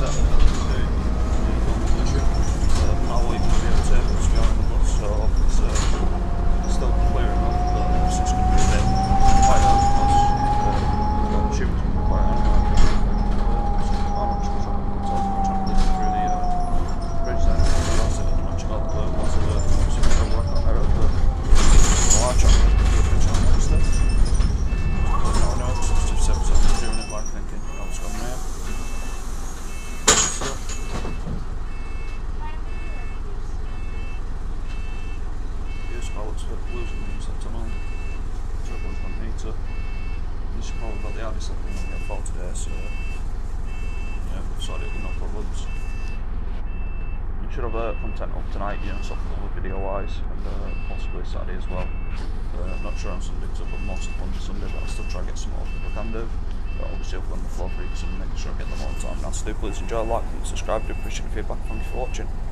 Should have content up tonight, you know, something video wise, and possibly Saturday as well. Not sure on Sunday because I've got most of them on Sunday, but I'll still try to get some more if I can do. But obviously I've got the floor freaks and make sure I get them all the time. Now, so do please enjoy, like, and subscribe. I do appreciate the feedback. Thank you for watching.